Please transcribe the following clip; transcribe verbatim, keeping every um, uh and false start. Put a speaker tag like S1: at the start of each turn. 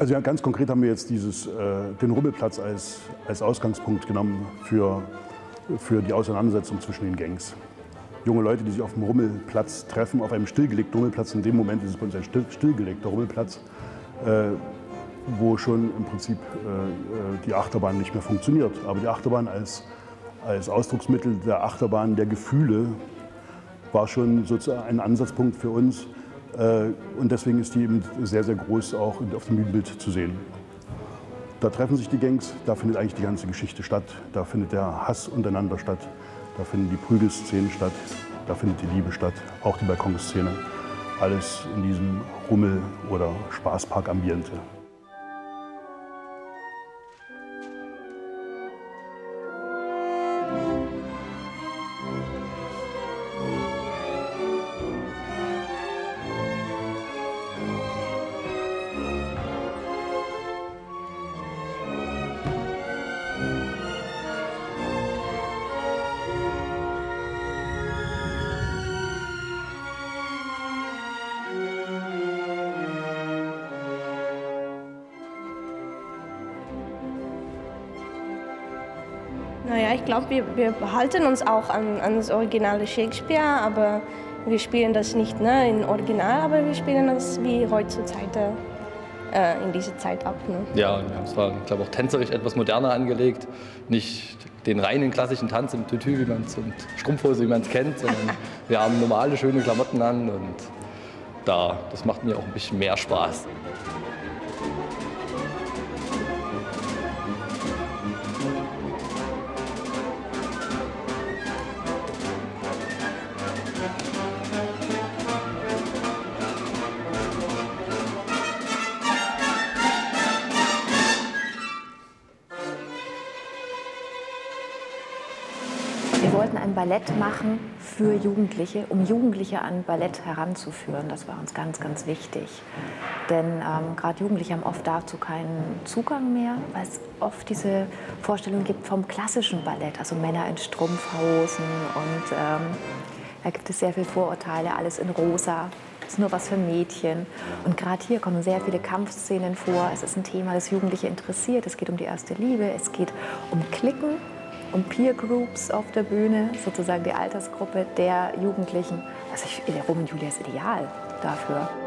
S1: Also ja, ganz konkret haben wir jetzt dieses, äh, den Rummelplatz als, als Ausgangspunkt genommen für, für die Auseinandersetzung zwischen den Gangs. Junge Leute, die sich auf dem Rummelplatz treffen, auf einem stillgelegten Rummelplatz. In dem Moment ist es bei uns ein still, stillgelegter Rummelplatz, äh, wo schon im Prinzip äh, die Achterbahn nicht mehr funktioniert. Aber die Achterbahn als, als Ausdrucksmittel der Achterbahn der Gefühle war schon sozusagen ein Ansatzpunkt für uns. Und deswegen ist die eben sehr, sehr groß auch auf dem Bühnenbild zu sehen. Da treffen sich die Gangs, da findet eigentlich die ganze Geschichte statt. Da findet der Hass untereinander statt, da finden die Prügelszenen statt, da findet die Liebe statt, auch die Balkonszene. Alles in diesem Rummel- oder Spaßpark-Ambiente.
S2: Naja, ich glaube, wir, wir behalten uns auch an, an das originale Shakespeare, aber wir spielen das nicht ne, in Original, aber wir spielen das wie heutzutage äh, in dieser Zeit ab. Ne?
S3: Ja, und wir haben es zwar, ich glaube, auch tänzerisch etwas moderner angelegt. Nicht den reinen klassischen Tanz im Tütü, wie man es und Strumpfhose, wie man es kennt, sondern wir haben normale, schöne Klamotten an und da, das macht mir auch ein bisschen mehr Spaß.
S4: Wir wollten ein Ballett machen für Jugendliche, um Jugendliche an Ballett heranzuführen. Das war uns ganz, ganz wichtig. Denn ähm, gerade Jugendliche haben oft dazu keinen Zugang mehr, weil es oft diese Vorstellung gibt vom klassischen Ballett, also Männer in Strumpfhosen und ähm, da gibt es sehr viele Vorurteile, alles in rosa. Das ist nur was für Mädchen. Und gerade hier kommen sehr viele Kampfszenen vor. Es ist ein Thema, das Jugendliche interessiert. Es geht um die erste Liebe, es geht um Cliquen, um Peer Groups auf der Bühne, sozusagen die Altersgruppe der Jugendlichen. Also ich, Romeo und Julia ist ideal dafür.